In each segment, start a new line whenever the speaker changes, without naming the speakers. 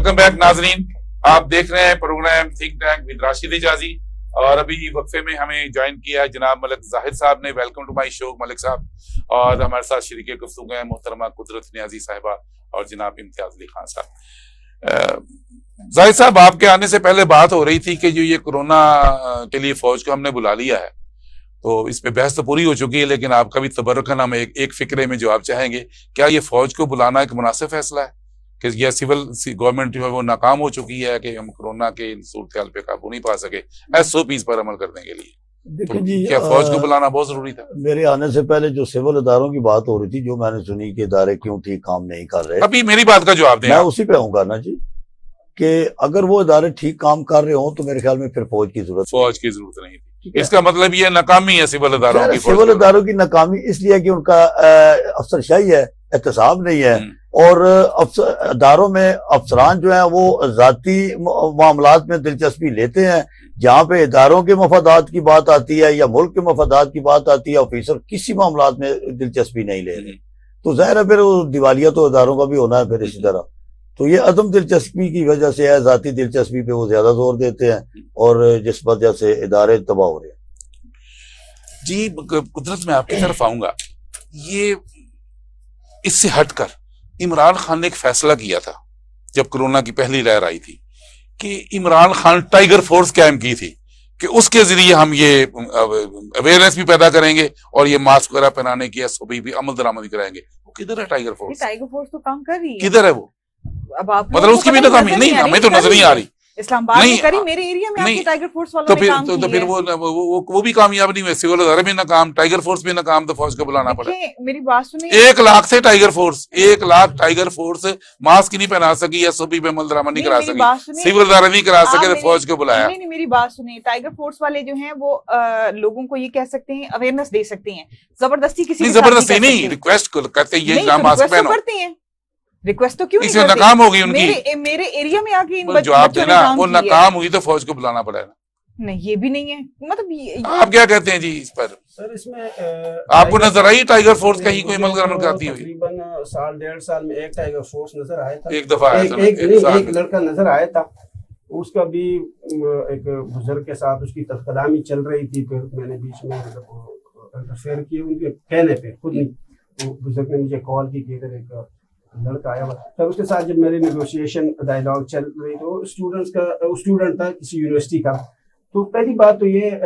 Welcome back नाजरीन, आप देख रहे हैं program think tank with Rashid Ijazi. और अभी वक्फे में हमें ज्वाइन किया है जनाब मलिक जाहिद साहब ने। Welcome to my show Malik साहब। और हमारे साथ शरीके गुफ्तगू हैं मोहतरमा कुदरत नियाजी साहिबा और जनाब इम्तियाज अली खान साहब। जाहिद साहब, आपके आने से पहले बात हो रही थी कि जो ये कोरोना के लिए फौज को हमने बुला लिया है, तो इस पे बहस तो पूरी हो चुकी है, लेकिन आपका भी तबर्रुकन हम एक फिक्रे में जो आप चाहेंगे, क्या ये फौज को बुलाना एक मुनासिब फैसला है कि यह सिविल गवर्नमेंट जो है वो नाकाम हो चुकी है कि हम कोरोना के सूरत पे काबू नहीं पा सके SOPs पर अमल करने के लिए?
देखिए जी,
क्या फौज को बुलाना बहुत जरूरी था?
मेरे आने से पहले जो सिविल इदारों की बात हो रही थी, जो मैंने सुनी कि इदारे क्यों ठीक काम नहीं कर रहे,
अभी मेरी बात का जवाब दें।
मैं उसी पे आऊंगा ना जी, कि अगर वो इदारे ठीक काम कर रहे हो तो मेरे ख्याल में फिर फौज की जरूरत
नहीं थी। इसका मतलब ये नाकामी है सिविल इदारों की।
सिविल इदारों की नाकामी इसलिए कि उनका अफसरशाही है, एहतसाब नहीं है, और इदारों में अफसरान जो है वो जाती मामलात में दिलचस्पी लेते हैं। जहाँ पे इदारों के मफादात की बात आती है या मुल्क के मफादात की बात आती है, ऑफिसर किसी मामलात में दिलचस्पी नहीं ले रहे। तो जाहिर है फिर वो दिवालिया तो इदारों का भी होना है फिर इसी तरह। तो ये अदम दिलचस्पी की वजह से है, जाती दिलचस्पी पे वो ज्यादा जोर देते हैं और जिस वजह से इदारे तबाह हो रहे हैं।
जी कुदरत, में आपकी तरफ आऊंगा। ये इससे हटकर इमरान खान ने एक फैसला किया था जब कोरोना की पहली लहर आई थी कि इमरान खान टाइगर फोर्स कायम की थी कि उसके जरिए हम ये अवेयरनेस भी पैदा करेंगे और ये मास्क वगैरह पहनाने की SOP भी अमल दरामदी कराएंगे। वो किधर है टाइगर फोर्स?
टाइगर फोर्स तो काम कर रही है।
किधर है वो?
अब आप
मतलब उसकी भी नाकामी नहीं, हमें तो नजर नहीं आ रही।
इस्लामाबाद में करी, मेरे एरिया में आपके टाइगर फोर्स वालों ने काम किया।
तो फिर वो भी कामयाब नहीं हुए। सिविल इदारे भी नाकाम, टाइगर फोर्स भी नाकाम, तो फौज को बुलाना पड़ा।
मेरी बात सुनिए,
1 लाख से tiger force 1 lakh tiger force mask ही नहीं पहना सकी, SOP पे अमल दरामद नहीं करा सकी, सिविल इदारे नहीं करा सके, तो फौज को बुलाया।
नहीं, मेरी बात सुनिए, टाइगर फोर्स वाले जो हैं वो लोगों को ये कह सकते हैं, अवेयरनेस दे सकते हैं, जबरदस्ती किसी
जबरदस्ती नहीं, रिक्वेस्ट करते ये मास्क पहनो
करते हैं। रिक्वेस्ट तो क्यों नहीं
करते? नाकाम होगी उनकी।
मेरे एरिया में आके
जवाब देना, वो नाकाम हुई तो फौज को बुलाना पड़ेगा।
नहीं, ये भी नहीं है। मतलब
आप क्या कहते हैं जी इस पर?
सर इसमें
आपको नजर आई टाइगर फोर्स कहीं कोई अमल दरामद करती हुई?
तकरीबन साल 1.5 साल में एक टाइगर फोर्स नजर आया था।
एक दफा
एक लड़का नजर आया था, उसका भी एक बुजुर्ग के साथ उसकी तफकलामी चल रही थी। फिर मैंने बीच में इंटरफेयर किया उनके कहने पे, खुद नहीं, बुजुर्ग ने मुझे कॉल की कि इधर एक लड़का आया हुआ। तब उसके साथ जब मेरी नेगोशिएशन डायलॉग चल रही, तो स्टूडेंट था किसी यूनिवर्सिटी का। तो पहली बात तो ये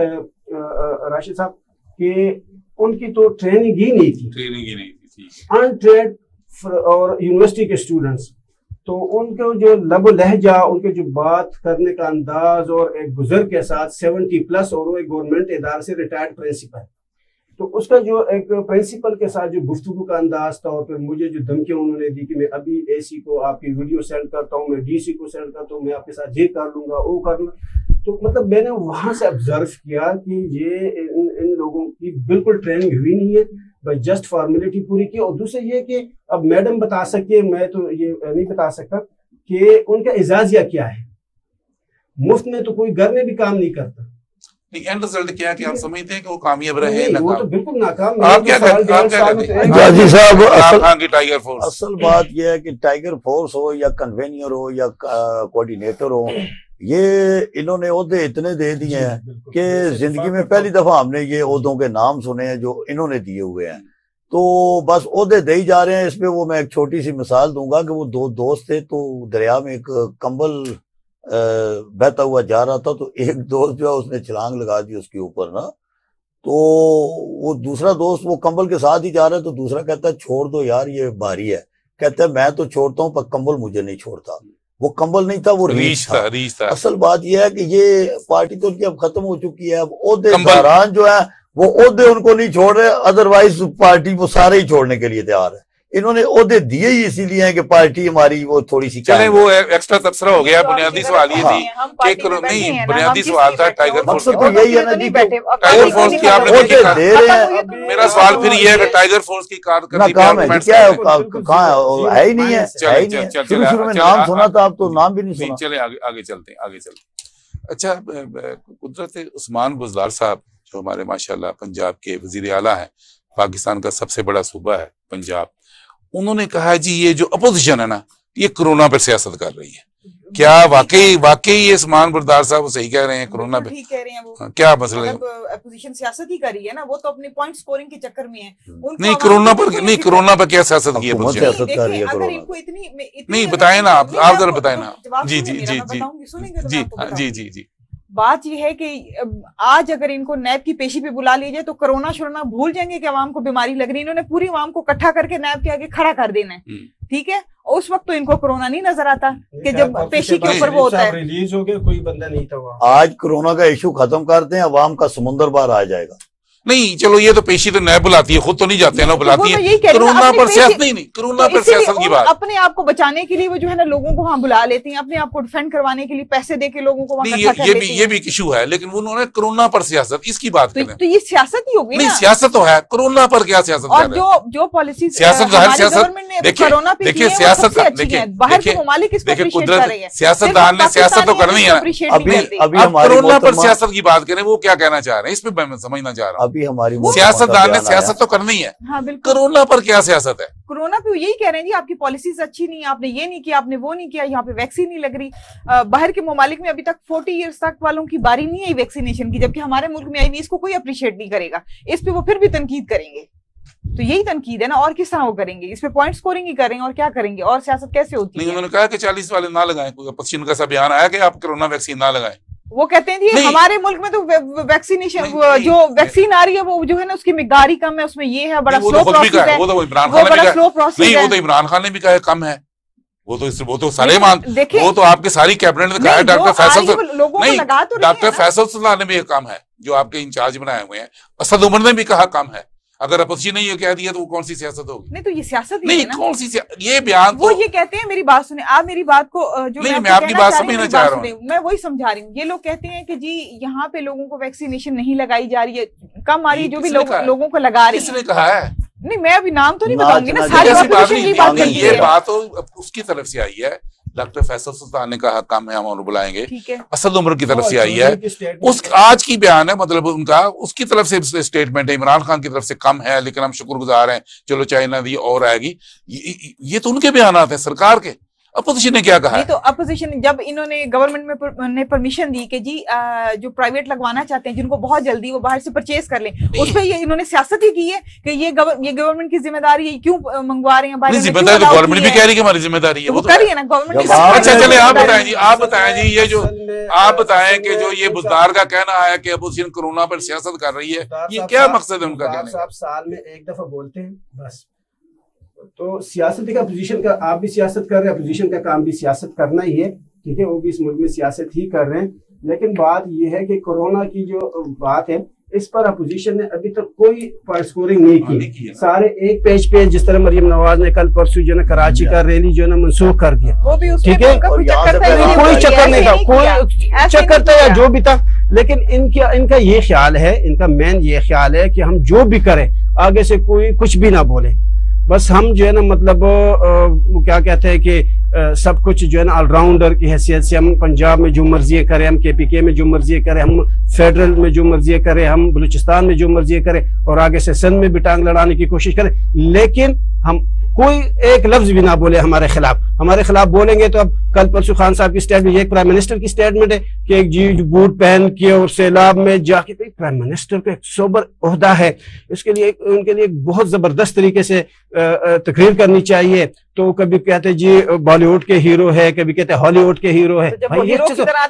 राशिद साहब कि उनकी तो ट्रेनिंग ही नहीं थी, अनट्रेड और यूनिवर्सिटी के स्टूडेंट्स, तो उनको जो लब लहजा, उनके जो बात करने का अंदाज, और एक बुजुर्ग के साथ 70+ और वो एक गवर्नमेंट इदारे से रिटायर्ड प्रिंसिपल, तो उसका जो एक प्रिंसिपल के साथ जो गुफ्तगू का अंदाज था, और फिर मुझे जो धमकियां उन्होंने दी कि मैं अभी AC को आपकी वीडियो सेंड करता हूँ, मैं DC को सेंड करता हूँ, मैं आपके साथ ये कर लूंगा, वो कर लूंगा। तो मतलब मैंने वहां से ऑब्जर्व किया कि ये इन लोगों की बिल्कुल ट्रेनिंग हुई नहीं है, बस जस्ट फॉर्मेलिटी पूरी की। और दूसरे ये कि अब मैडम बता सके, मैं तो ये नहीं बता सकता कि उनका इजाजिया क्या है। मुफ्त में तो कोई घर में भी काम नहीं करता।
एंड रिजल्ट क्या कि आप समझते हैं कि वो कामयाब रहे?
वो तो बिल्कुल नाकाम।
आप क्या कहते हैं
गाजी साहब?
टाइगर फोर्स,
असल बात यह है कि टाइगर फोर्स हो या कन्वेनियर हो या कोऑर्डिनेटर हो, ये इन्होंने ओहदे इतने दे दिए हैं कि जिंदगी में पहली दफा हमने ये ओहदों के नाम सुने हैं जो इन्होंने दिए हुए हैं। तो बस ओहदे दे ही जा रहे हैं। इसमें वो मैं एक छोटी सी मिसाल दूंगा कि वो 2 दोस्त थे, तो दरिया में एक कंबल बहता हुआ जा रहा था, तो एक दोस्त जो है उसने छलांग लगा दी उसके ऊपर ना, तो वो दूसरा दोस्त वो कंबल के साथ ही जा रहा है, तो दूसरा कहता है छोड़ दो यार ये भारी है। कहता है मैं तो छोड़ता हूँ पर कंबल मुझे नहीं छोड़ता। वो कंबल नहीं था, वो रीछ था। असल बात यह है कि ये पार्टी तो उनकी अब खत्म हो चुकी है। अब ओहदेदारान जो है वो ओहदे उनको नहीं छोड़ रहे, अदरवाइज पार्टी वो सारे ही छोड़ने के लिए तैयार है। इन्होंने ओहदे दिए ही इसीलिए हैं कि पार्टी हमारी वो थोड़ी सी
चले, वो एक्स्ट्रा तबसरा हो गया। बुनियादी सवाल ये थी कि नहीं, बुनियादी सवाल था टाइगर फोर्स।
तो यही है ना जी,
टाइगर फोर्स की आपने दे रहे हैं। मेरा सवाल फिर ये है कि टाइगर फोर्स की कारकर्दगी
क्या है, कहाँ है ही नहीं है। शुरू में नाम सुना था, अब तो नाम भी नहीं सुना।
चले आगे चलते। अच्छा, कुदरत उस्मान बुज़दार साहब जो हमारे माशाल्लाह पंजाब के वजीर आला हैं, पाकिस्तान का सबसे बड़ा सूबा है पंजाब, उन्होंने कहा जी ये जो अपोजिशन है ना, ये कोरोना पर सियासत कर रही है। क्या वाकई ये सलमान बरदार साहब सही कह रहे हैं? कोरोना पे
ठीक कह रहे हैं वो।
क्या मसला है?
अपोजिशन सियासत ही कर रही है ना, वो तो अपने पॉइंट स्कोरिंग के चक्कर में है।
नहीं, कोरोना पर क्या सियासत की है?
अगर इनको इतनी
नहीं बताए ना, आप जरा बताए ना। जी जी जी जी जी जी जी।
बात यह है कि आज अगर इनको नैब की पेशी पे बुला लिया जाए तो कोरोना शोरोना भूल जाएंगे कि अवाम को बीमारी लग रही है। इन्होंने पूरी अवाम को इकट्ठा करके नैब के आगे खड़ा कर देना है, ठीक है। उस वक्त तो इनको कोरोना नहीं नजर आता कि जब पेशी के ऊपर वो होता है।
रिलीज हो गया, कोई बंदा नहीं था वहाँ।
आज कोरोना का इशू खत्म करते हैं, अवाम का समुंदर बाहर आ जाएगा।
नहीं चलो, ये तो पेशी तो नैब बुलाती है, खुद तो नहीं जाते हैं ना, बुलाती है। कोरोना पर सियासत नहीं, कोरोना पर सियासत की बात।
अपने आप को बचाने के लिए वो जो है ना लोगों को वहां बुला लेती हैं, अपने आप को डिफेंड करवाने के लिए पैसे दे के लोगों को वहां इकट्ठा कर लेती हैं।
ये भी इशू है, लेकिन उन्होंने कोरोना पर सियासत इसकी बात करें
तो ये सियासत ही होगी।
नहीं, सियासत तो है, कोरोना पर क्या सियासत?
और जो पॉलिसी
सियासत देखिए, सियासत देखिए,
बाहर के ममालिक इसको अप्रिशिएट कर रहे हैं।
सियासतदान ने सियासत तो करनी है। अभी कोरोना पर सियासत की बात करें, वो क्या कहना चाह रहे हैं, इस पे मैं समझना चाह रहा हूँ।
अभी हमारी
सियासतदान ने सियासत तो करनी है।
हाँ बिल्कुल।
कोरोना पर क्या सियासत है?
कोरोना पे यही कह रहे हैं जी, आपकी पॉलिसीज अच्छी नहीं है, आपने ये नहीं किया, आपने वो नहीं किया, यहाँ पे वैक्सीन नहीं लग रही। बाहर के ममालिक में अभी तक 40 ईयर्स तक वालों की बारी नहीं आई वैक्सीनेशन की, जबकि हमारे मुल्क में आई हुई, इसको कोई अप्रिशिएट नहीं करेगा। इस पे वो फिर भी तनकीद करेंगे, तो यही तनकीद है ना, और किस तरह वो करेंगे? इस पे पॉइंट स्कोरिंग ही करेंगे और क्या करेंगे? और सियासत कैसे होती है?
नहीं, उन्होंने कहा कि 40 वाले ना लगाएं, कोई अपोजिशन का ऐसा बयान आया कि आप कोरोना वैक्सीन ना लगाएं।
वो कहते हैं जी हमारे मुल्क में तो वैक्सीनेशन जो वैक्सीन आ रही है वो जो है ना उसकी मिकदार ही कम है, उसमें ये है, बड़ा स्लो प्रोसेस है।
वो तो इमरान खान ने भी कहा, नहीं वो तो इमरान खान ने भी कहा कम है। वो तो सारे वो तो आपके सारी कैबिनेट ने कहा है। डॉक्टर फैसल सुल्तान ने भी कम है, जो आपके इंचार्ज बनाए हुए हैं। असद उमर ने भी कहा कम है। अगर अपोजिशन ने ये कह दिया तो वो कौन सी सियासत होगी?
नहीं तो ये सियासत
नहीं, कौन सी ये बयान
वो ये कहते हैं। मेरी बात सुने आप, मेरी बात को जो
नहीं, मैं आपकी बात समझना चाह रहा हूँ,
मैं वही समझा रही हूँ। ये लोग कहते हैं कि जी यहाँ पे लोगों को वैक्सीनेशन नहीं लगाई जा रही है, कम आ रही है, जो भी लोगों को लगा रही है।
किसने कहा है?
नहीं, मैं अभी नाम तो नहीं बताऊंगी ना, सारी
ये बात तो उसकी तरफ से आई है। डॉक्टर फैसल सुल्तान ने कहा कम है, हम उन्हें बुलाएंगे। असद उमर की तरफ से आई है, उस आज की बयान है, मतलब उनका उसकी तरफ से स्टेटमेंट है। इमरान खान की तरफ से कम है, लेकिन हम शुक्रगुजार हैं, चलो चाइना दी और आएगी। ये तो उनके बयान आते हैं सरकार के। अपोजिशन ने क्या कहा है?
तो अपोजिशन जब इन्होंने गवर्नमेंट में परमिशन दी कि जी जो प्राइवेट लगवाना चाहते हैं, जिनको बहुत जल्दी वो बाहर से परचेज कर लें, उस पर ये इन्होंने सियासत ही की है कि ये गवर्नमेंट की जिम्मेदारी है, क्यों मंगवा रहे हैं बाहर?
जिम्मेदारी गवर्नमेंट भी कह रही है, हमारी जिम्मेदारी है, वो
कर रही है ना गवर्नमेंट।
अच्छा चले, आप बताएं जी, आप बताएं जी, ये जो आप बताएं कि जो ये बुज़दार का कहना है कि अपोजिशन कोरोना पर सियासत कर रही है, ये क्या मकसद है उनका कहने का?
साल में एक दफा बोलते हैं बस। तो सियासत का पोजीशन का, आप भी सियासत कर रहे हैं, अपोजिशन का काम भी सियासत करना ही है, ठीक है। वो भी इस मुल्क में सियासत ही कर रहे हैं। लेकिन बात यह है कि कोरोना की जो बात है, इस पर अपोजिशन ने अभी तक कोई पॉइंट स्कोरिंग नहीं की। सारे एक पेज पे, जिस तरह मरियम नवाज ने कल परसों जो है कराची का रैली जो है ना मनसूख कर दिया, ठीक है। कोई चक्कर नहीं था, कोई चक्कर था या जो भी था, लेकिन इनका ये ख्याल है, इनका मेन ये ख्याल है कि हम जो भी करें आगे से कोई कुछ भी ना बोले, बस हम जो है ना मतलब क्या कहते हैं कि सब कुछ जो है ना ऑलराउंडर की हैसियत से हम पंजाब में जो मर्जी करें, हम KPK में जो मर्जी करें, हम फेडरल में जो मर्जी करें, हम बलूचिस्तान में जो मर्जी करें, और आगे से सिंध में भी टांग लड़ाने की कोशिश करें, लेकिन हम कोई एक लफ्ज भी ना बोले हमारे खिलाफ। हमारे खिलाफ बोलेंगे तो अब कल परसों खान साहब की स्टेटमेंट, ये प्राइम मिनिस्टर की स्टेटमेंट है कि एक जी बूट पहन के और सैलाब में जाके, प्राइम मिनिस्टर को एक सोबर ओहदा है, इसके लिए उनके लिए बहुत जबरदस्त तरीके से तकरीर करनी चाहिए। तो कभी कहते जी बॉलीवुड के हीरो है, कभी कहते हॉलीवुड के हीरो है। भाई ये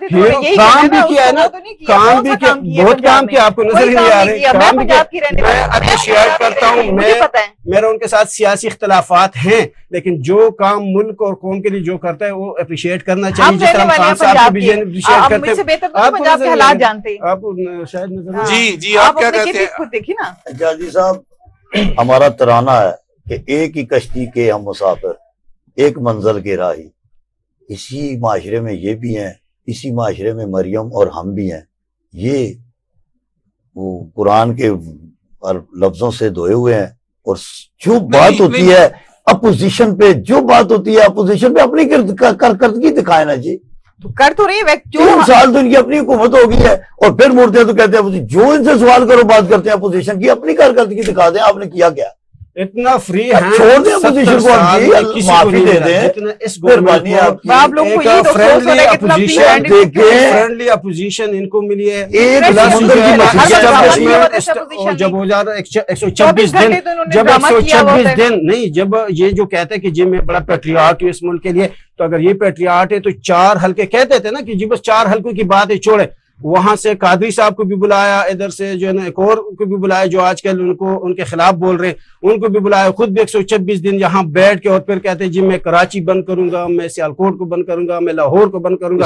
काम भी किया है ना, काम भी किया, बहुत काम किया, आपको नजर ही नहीं आ रहे, काम भी किया। मैं अप्रिशिएट करता हूँ, मेरा उनके साथ सियासी इख्तलाफात हैं, लेकिन जो काम मुल्क और कौम के लिए जो करता है वो अप्रिशिएट करना चाहिए, जिस तरह खान साहब भी अप्रिशिएट करते हैं। आपको शायद नजर
जी जी आप क्या कहते हैं?
देखिए ना
जाजी साहब, हमारा तराना है कि एक ही कश्ती के हम मुसाफिर, एक मंजिल के राही। इसी माशरे में ये भी हैं, इसी माशरे में मरियम और हम भी हैं। ये वो कुरान के लफ्जों से धोए हुए हैं। और जो बात होती है अपोजिशन पे, जो बात होती है अपोजिशन पे, अपनी करदगी दिखाए ना जी।
तो कर तो रही है,
3 साल तो इनकी अपनी हुकूमत हो गई है, और फिर मुड़ते हैं तो कहते हैं जो इनसे सवाल करो, बात करते हैं अपोजिशन की, अपनी कारकर्दगी दिखा दें, आपने किया क्या?
इतना फ्री
छोड़ दें अपोजिशन को, माफी दे दें,
इस
मेहरबानी आप लोग को ये तो
फ्रेंडली अपोजिशन इनको मिली है। जब 126 दिन, जब 126 दिन नहीं, जब ये जो कहते हैं कि जी मैं बड़ा पैट्रियाट हूँ इस मुल्क के लिए, तो अगर ये पैट्रियाट है तो 4 हल्के कह देते हैं ना कि जी बस 4 हल्कों की बात है, छोड़े। वहां से कादरी साहब को भी बुलाया, इधर से जो है ना एक और को भी बुलाया जो आजकल उनको उनके खिलाफ बोल रहे हैं, उनको भी बुलाया। खुद भी 126 दिन यहाँ बैठ के और फिर कहते हैं जी मैं कराची बंद करूंगा, मैं सियालकोट को बंद करूंगा, मैं लाहौर को बंद करूंगा,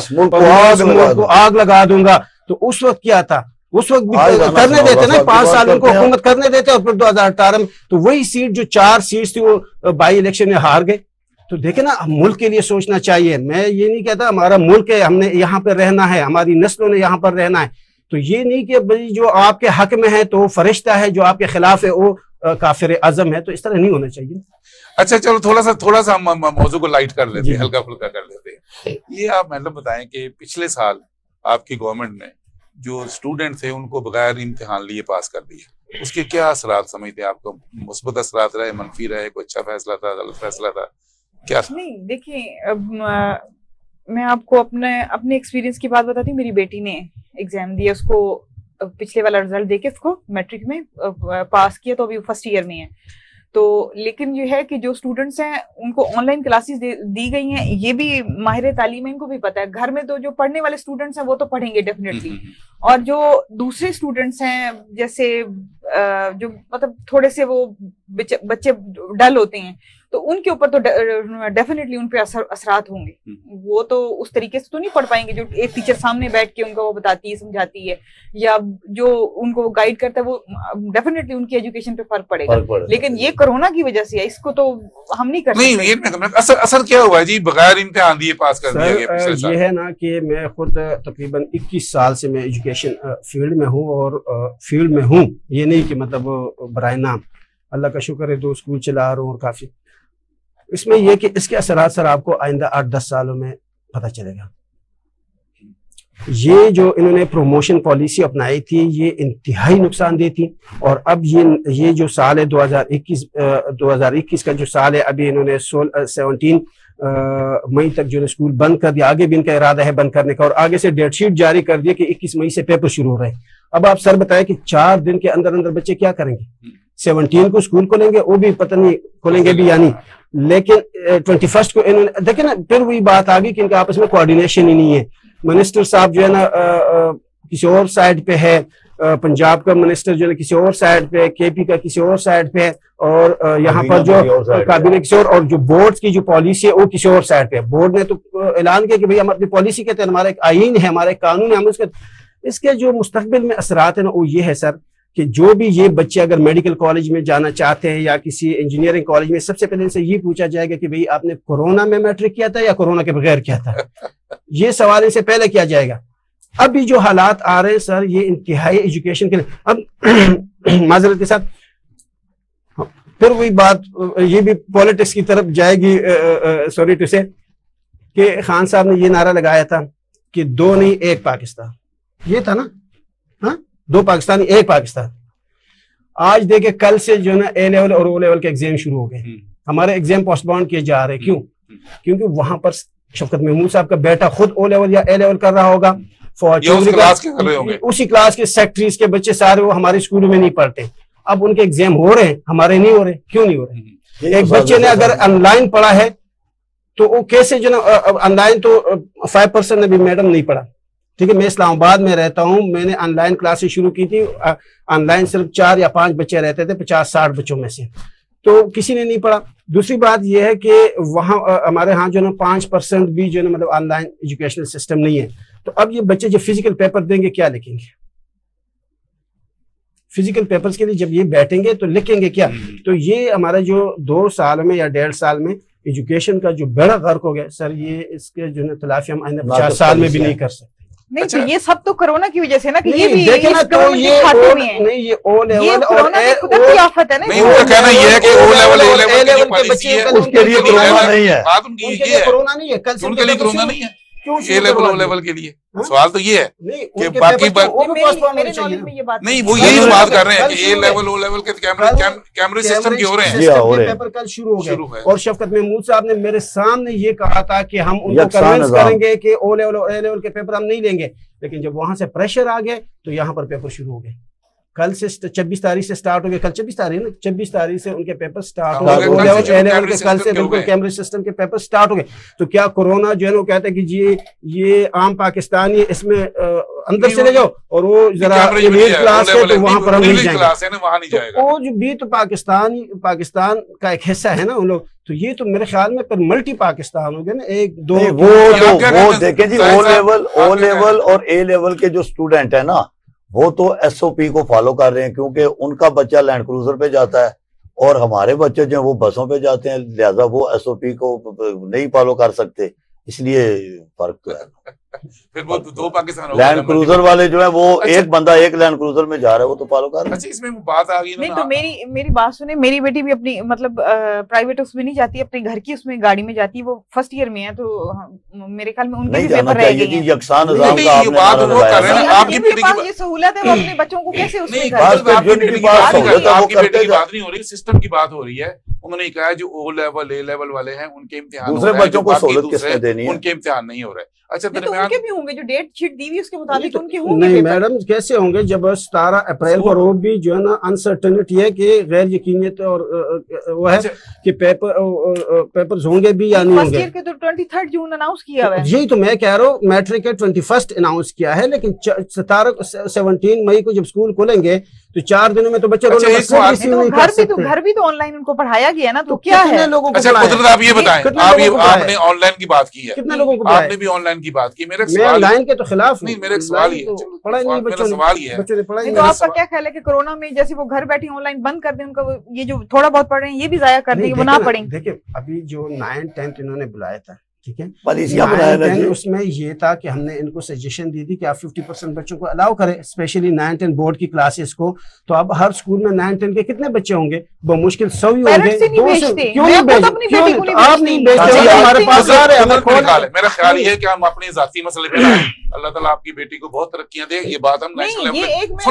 आग लगा दूंगा। तो उस वक्त क्या था, उस वक्त भी करने देते ना, 5 साल उनको हुकूमत करने देते, और फिर 2018 में तो वही सीट जो 4 सीट थी वो बाई इलेक्शन में हार गए। तो देखे ना, मुल्क के लिए सोचना चाहिए। मैं ये नहीं कहता हमारा मुल्क है, हमने यहाँ पर रहना है, हमारी नस्लों ने यहाँ पर रहना है, तो ये नहीं कि भाई जो आपके हक में है तो फरिश्ता है, जो आपके खिलाफ है वो काफिर आजम है। तो इस तरह नहीं होना चाहिए।
अच्छा चलो थोड़ा सा हम मौजू को लाइट कर लेते हैं, हल्का फुल्का कर लेते हैं। ये आप मतलब बताएं कि पिछले साल आपकी गवर्नमेंट ने जो स्टूडेंट थे उनको बगैर इम्तिहान लिए पास कर दिया, उसके क्या असरात समझते हैं आपको? मुस्बत असरात रहे, मनफी रहे, कोई अच्छा फैसला था, गलत फैसला था, क्या? नहीं
देखिए, मैं आपको अपने एक्सपीरियंस की बात बताती हूँ। मेरी बेटी ने एग्जाम दिया, उसको पिछले वाला रिजल्ट देके उसको मैट्रिक में पास किया, तो अभी फर्स्ट ईयर में है। तो लेकिन ये है कि जो स्टूडेंट्स हैं उनको ऑनलाइन क्लासेस दी गई हैं, ये भी माहिर तालीम है, इनको भी पता है। घर में तो जो पढ़ने वाले स्टूडेंट्स हैं वो तो पढ़ेंगे डेफिनेटली, और जो दूसरे स्टूडेंट्स हैं जैसे जो मतलब थोड़े से वो बच्चे डल होते हैं, तो उनके ऊपर तो डेफिनेटली उन पे असरात होंगे। वो तो उस तरीके से तो नहीं पढ़ पाएंगे जो एक टीचर सामने बैठ के उनको वो बताती है, समझाती है, या जो उनको गाइड करता है, वो डेफिनेटली उनकी एजुकेशन पे फर्क पड़ेगा। लेकिन ये कोरोना की वजह से है, इसको तो हम नहीं कर सकते।
असर क्या हुआ जी बगैर इम्तिहान दिए पास कर दिया गया?
ये है ना कि मैं खुद तकरीबन 21 साल से मैं एजुकेशन फील्ड में हूँ, और फील्ड में हूँ ये नहीं कि मतलब बराए नाम, अल्लाह का शुक्र है 2 स्कूल चला रहा हूँ। और काफी इसमें यह कि इसके असरात सर आपको आइंदा 8-10 सालों में पता चलेगा। ये जो इन्होंने प्रोमोशन पॉलिसी अपनाई थी ये इंतहाई नुकसानदेह थी। और अब ये जो साल है 2021 का जो साल है, अभी इन्होंने 17 मई तक जो स्कूल बंद कर दिया, आगे भी इनका इरादा है बंद करने का, और आगे से डेट शीट जारी कर दिया कि 21 मई से पेपर शुरू हो रहे हैं। अब आप सर बताएं कि 4 दिन के अंदर अंदर बच्चे क्या करेंगे? 17 को स्कूल खोलेंगे, वो भी पता नहीं खोलेंगे भी या नहीं, लेकिन 21 को इन्होंने देखे ना, फिर वही बात आ गई कि इनका आपस में कोऑर्डिनेशन ही नहीं है। मिनिस्टर साहब जो है ना किसी और साइड पे है, पंजाब का मिनिस्टर जो है किसी और साइड पे, केपी का किसी और साइड पे है, और यहाँ पर जो काबीना किसी और जो बोर्ड की जो पॉलिसी है वो किसी और साइड पे है। बोर्ड ने तो ऐलान किया कि भाई हम अपनी पॉलिसी कहते हैं, हमारा एक आईन है, हमारा एक कानून है, हम इसके जो मुस्तकबिल में असरात है ना वो ये है सर कि जो भी ये बच्चे अगर मेडिकल कॉलेज में जाना चाहते हैं या किसी इंजीनियरिंग कॉलेज में, सबसे पहले इनसे ये पूछा जाएगा कि भाई आपने कोरोना में मैट्रिक किया था या कोरोना के बगैर किया था। ये सवाल इनसे पहले किया जाएगा। अभी जो हालात आ रहे हैं सर ये इंतहाई एजुकेशन के लिए, अब माजरत के साथ फिर वही बात ये भी पॉलिटिक्स की तरफ जाएगी, सॉरी टू से, कि खान साहब ने ये नारा लगाया था कि 2 नहीं 1 पाकिस्तान, ये था ना, हाँ 2 पाकिस्तान 1 पाकिस्तान। आज देखे कल से जो ना A लेवल और O लेवल के एग्जाम शुरू हो गए, हमारे एग्जाम पोस्टपोन किए जा रहे हैं। क्यों? क्योंकि वहां पर शफकत महमूद साहब का बेटा खुद O लेवल या A लेवल कर रहा होगा, उसी क्लास के सेक्रेटरीज के बच्चे सारे वो हमारे स्कूलों में नहीं पढ़ते। अब उनके एग्जाम हो रहे हैं, हमारे नहीं हो रहे। क्यों नहीं हो रहे? एक बच्चे ने अगर ऑनलाइन पढ़ा है तो वो कैसे जो ना, ऑनलाइन तो 5% ने भी मैडम नहीं पढ़ा। ठीक है, मैं इस्लामाबाद में रहता हूं, मैंने ऑनलाइन क्लासेस शुरू की थी, ऑनलाइन सिर्फ 4 या 5 बच्चे रहते थे 50-60 बच्चों में से, तो किसी ने नहीं पढ़ा। दूसरी बात यह है कि वहाँ हमारे यहाँ जो ना 5% भी जो ना मतलब ऑनलाइन एजुकेशनल सिस्टम नहीं है। तो अब ये बच्चे जब फिजिकल पेपर देंगे क्या लिखेंगे? फिजिकल पेपर्स के लिए जब ये बैठेंगे तो लिखेंगे क्या? तो ये हमारा जो 2 साल में या 1.5 साल में एजुकेशन का जो बड़ा गर्क हो गया सर, ये इसके जो है तलाफी हम आइंदा 50 साल में भी नहीं कर सकते।
नहीं तो ये सब तो कोरोना की वजह से ना, कि ये भी
देखे ना, तो ये नहीं ये O लेवल और
आफत है ना।
नहीं उनका कहना ये है कि O लेवल A लेवल
के बच्चे
उसके लिए कोरोना नहीं है,
उनके लिए कोरोना नहीं है, कल
उनके लिए कोरोना नहीं है।
क्यों
ए लेवल ओ लेवल के लिए? सवाल तो ये है
नहीं
कि बाकी
मेरे नॉलेज में ये बात
नहीं, वो यही तो बात कर रहे हैं कि ए लेवल ओ लेवल के कैमरे सिस्टम के हो रहे हैं।
पेपर कल शुरू हो गए और शफकत महमूद साहब ने मेरे सामने ये कहा था कि हम उनको कन्विंस करेंगे कि ओ लेवल और ए लेवल के पेपर हम नहीं लेंगे, लेकिन जब वहां से प्रेशर आ गए तो यहाँ पर पेपर शुरू हो गए। कल से 26 तारीख से स्टार्ट हो गए, कल 26 तारीख ना, 26 तारीख से उनके पेपर स्टार्ट हो गए। ए लेवल के कल से बिल्कुल कैमरे सिस्टम के पेपर स्टार्ट हो गए। तो क्या कोरोना जो है वो कहते हैं कि जी ये आम पाकिस्तानी इसमें अंदर चले जाओ और वो जरा क्लास है तो वहां पर हम नहीं जाएंगे। वो जो भी तो पाकिस्तान का एक हिस्सा है ना उन लोग, तो ये तो मेरे ख्याल में पर मल्टी पाकिस्तान हो गया ना, एक दो
वो देखें जी, ओ लेवल और ए लेवल के जो स्टूडेंट है ना वो तो एसओपी को फॉलो कर रहे हैं, क्योंकि उनका बच्चा लैंड क्रूजर पे जाता है और हमारे बच्चे जो हैं वो बसों पे जाते हैं, लिहाजा वो एसओपी को नहीं फॉलो कर सकते, इसलिए फर्क तो है।
फिर वो दो पाकिस्तान हो
लैंड क्रूजर वाले जो है वो एक बंदा एक लैंड क्रूजर में जा रहा है, वो तो फॉलो कर रहा है।
अच्छा, इसमें बात आ गई
नहीं तो मेरी बात सुने, मेरी बेटी भी अपनी मतलब प्राइवेट उसमें नहीं जाती, अपने घर की उसमें गाड़ी में जाती है, वो फर्स्ट ईयर में है, तो मेरे ख्याल में उनके भी पेपर रह गए हैं।
यकसान निजाम का
आपकी बेटी की
ये सहूलत है, वो अपने बच्चों को कैसे उसमें
आपकी बेटी की बात नहीं हो रही, सिस्टम की बात हो रही है। उन्होंने कहा जो ओ लेवल ए लेवल वाले हैं उनके इम्तिहान
दूसरे बच्चों को सहूलत किसने देनी है,
उनके इम्तिहान नहीं हो रहे। अच्छा,
तो उनके भी होंगे जो डेट शीट दी हुई उसके मुताबिक उनके होंगे।
नहीं मैडम, कैसे होंगे जब 17 अप्रैल को वो भी जो है ना अनसर्टेनिटी है कि गैर यकीनियत और वो है कि पेपर्स होंगे भी या नहीं होंगे।
के तो 23 जून अनाउंस किया हुआ है।
यही तो मैं कह रहा हूँ, मैट्रिक 21 अनाउंस किया है, लेकिन 17 मई को जब स्कूल खोलेंगे तो 4 दिनों में तो बच्चे
घर भी तो ऑनलाइन उनको पढ़ाया गया ना, तो क्या है
लोगों को?
अच्छा कुदरत, आप ये बताएं, आपने ऑनलाइन की बात की है,
कितने लोगों को
आपने भी ऑनलाइन की बात की। मेरे
ऑनलाइन के तो खिलाफ
नहीं, मेरे सवाल ही है,
पढ़ा नहीं बच्चों ने,
सवाल ही है।
तो आपका क्या ख्याल है कि कोरोना में जैसे वो घर बैठे ऑनलाइन बंद कर दें, उनका ये जो थोड़ा बहुत पढ़ रहे हैं ये भी जाया कर दें, वो ना पढ़ें?
देखिए अभी जो 9th 10th इन्होंने बुलाया था, ठीक है, उसमें ये था कि हमने इनको सजेशन दी थी कि आप 50% बच्चों को अलाउ करें, स्पेशली 9th 10th बोर्ड की क्लासेस को। तो अब हर स्कूल में 9th 10th के कितने बच्चे होंगे? मुश्किल 100 ही होंगे। क्यों नहीं भेजते? आप नहीं भेजते, हमारे पास आ रहे हैं।
मेरा ख्याल ये है कि हम अपने जाती मसले पे लाएं। अल्लाह ताला आपकी बेटी को बहुत तरक्कियां दे, ये बात हम नेशनल लेवल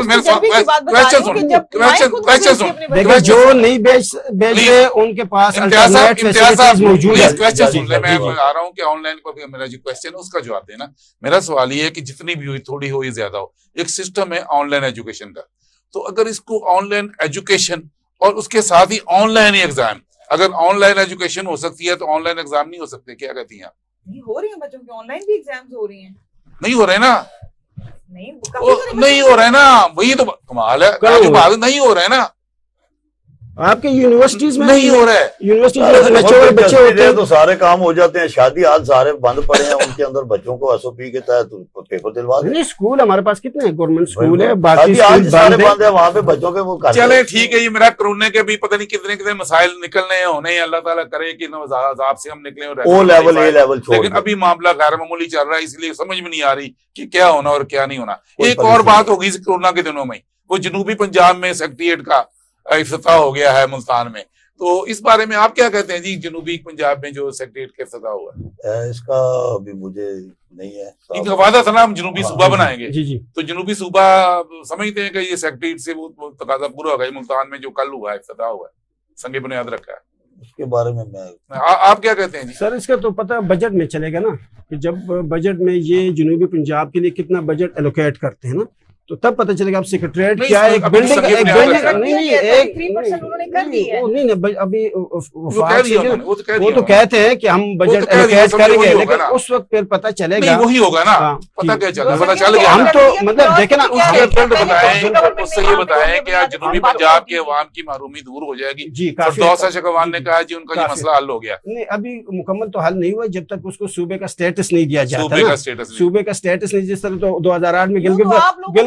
पे जो नहीं भेज रहे उनके पास मौजूद है।
क्वेश्चन सुन ले, मैं आ रहा हूँ कि ऑनलाइन पर मेरा जो क्वेश्चन है उसका जवाब देना। मेरा सवाल ये है कि जितनी भी हुई, थोड़ी हो या ज्यादा हो, एक सिस्टम है ऑनलाइन एजुकेशन का, तो अगर इसको ऑनलाइन एजुकेशन और उसके साथ ही ऑनलाइन एग्जाम, अगर ऑनलाइन एजुकेशन हो सकती है तो ऑनलाइन एग्जाम नहीं हो सकते? क्या कहती हैं आप?
हो रही है बच्चों के ऑनलाइन भी एग्जाम्स हो रही हैं।
नहीं हो रहे ना? नहीं हो रहे ना, वही तो कमाल है, नहीं हो रहे ना
आपके यूनिवर्सिटीज में
नहीं हो रहा है।
यूनिवर्सिटीज में बच्चे होते हैं तो सारे काम हो जाते हैं, शादी हाल सारे बंद पड़े हैं, उनके अंदर बच्चों को एसओपी के तहत पेपर दिलवा दें।
स्कूल हमारे पास कितने हैं? गवर्नमेंट स्कूल है, बाकी
सारे बंद है, वहाँ पे बच्चों के वो
चले ठीक है। ये मेरा कोरोना के भी पता नहीं कितने कितने मसाइल निकलने होने, अल्लाह ताला करे कि अजाब से हम निकले।
ओ लेवल ए लेवल छोड़,
लेकिन अभी मामला गैर मामूली चल रहा है, इसलिए समझ में नहीं आ रही कि क्या होना और क्या नहीं होना। एक और बात होगी कोरोना के दिनों में, वो जनूबी पंजाब में सेक्रेटेरिएट का इफ्तिताह हो गया है मुल्तान में, तो इस बारे में आप क्या कहते हैं जी? जनूबी पंजाब में जो सेक्रेटेरिएट का इफ्तिताह हुआ है,
इसका अभी मुझे नहीं है।
इनका वादा था ना हम जनूबी सूबा बनाएंगे।
जी।
तो जनूबी सूबा समझते हैं कि ये सेक्रेटेरिएट से वो तकाजा पूरा होगा। मुल्तान में जो कल हुआ है, इफ्तिताह हुआ है, संगे बुनियाद रखा है,
उसके बारे में मैं
आप क्या कहते हैं जी?
सर इसका तो पता बजट में चलेगा ना, कि जब बजट में ये जनूबी पंजाब के लिए कितना बजट एलोकेट करते हैं ना, तो तब पता चलेगा आप सेक्रेटरीट क्या है। एक बिल्डिंग नहीं अभी वो तो कहते हैं कि हम बजट एलोकेट करेंगे, लेकिन उस वक्त फिर पता चलेगा,
वही होगा ना। पता क्या चला, पता चल गया।
हम तो मतलब देखे ना,
उससे ये बताएं कि आज जनूबी पंजाब के अवाम की महरूमी दूर हो जाएगी जी। फिरदौस शकवान ने कहा जी उनका मसला हल हो गया।
नहीं, अभी मुकम्मल तो हल नहीं हुआ जब तक उसको सूबे का स्टेटस नहीं दिया जाता। सूबे का स्टेटस नहीं, जिस तरह तो 2008 में गिलगित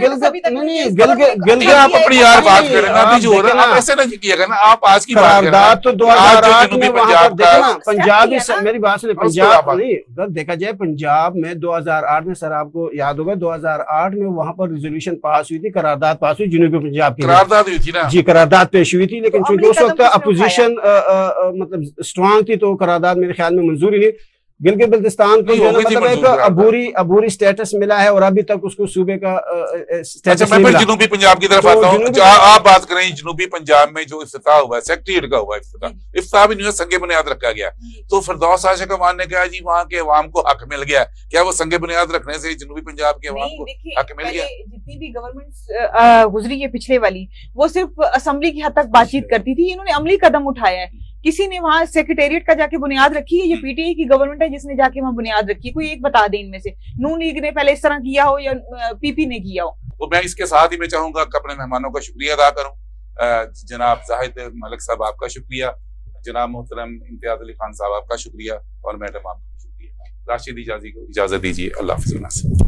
आप अपनी यार बात करें ना, अभी जो हो रहा है आप ऐसे ना किया ना, आप आज की
बात तो 2008 में पंजाब, मेरी बात सुनिए, पंजाब नहीं, अगर देखा जाए पंजाब में 2008 में, सर आपको याद होगा 2008 में वहां पर रिजोल्यूशन पास हुई थी, करारदाद पास हुई जनूबी पंजाब की,
करारदाद हुई थी ना
जी, करारदाद पेश हुई थी, लेकिन चूंकि उस वक्त अपोजिशन मतलब स्ट्रांग थी तो करारदाद मेरे ख्याल में मंजूरी नहीं। गिलगित बल्तिस्तान को
नहीं,
जो है ना,
हो गई थी
मतलब एक
मंजूर
अबूरी स्टेटस मिला है और अभी तक उसको सूबे का
अच्छा,
स्टेटस
मैं
नहीं
फिर
मिला।
जनूबी पंजाब की तरफ
तो
आता हूँ।
जनूबी
आप बात करें जनूबी पंजाब में जो इफ्तिताह हुआ है, सेक्रेटेरिएट का हुआ इफ्तिताह, इफ्तिताह भी नहीं हुआ, संगे बुनियाद रखा गया। तो फिरदौस आशिक अमान ने कहा जी वहां के अवाम को हक मिल गया। क्या वो संगे बुनियाद रखने से जनूबी पंजाब के अवाम को हक मिल गया?
जितनी भी गवर्नमेंट गुजरी है पिछले वाली, वो सिर्फ असेंबली की हद तक बातचीत करती थी। इन्होंने अमली कदम उठाया है। किसी ने वहां सेक्रेटेरिएट का जाके बुनियाद रखी है? ये पीटीआई की गवर्नमेंट है जिसने जाके वहां बुनियाद रखी है? कोई एक बता दे इनमें से, नून लीग ने पहले इस तरह किया हो या पीपी ने किया हो।
तो मैं इसके साथ ही मैं चाहूंगा कि अपने मेहमानों का शुक्रिया अदा करूं। जनाब जाहिद मलिक साहब आपका शुक्रिया, जनाब मोहतरम इम्तियाज अली खान साहब आपका शुक्रिया, और मैडम आपका शुक्रिया। राशिद इजाजी को इजाजत दीजिए। अल्लाह हाफिज़।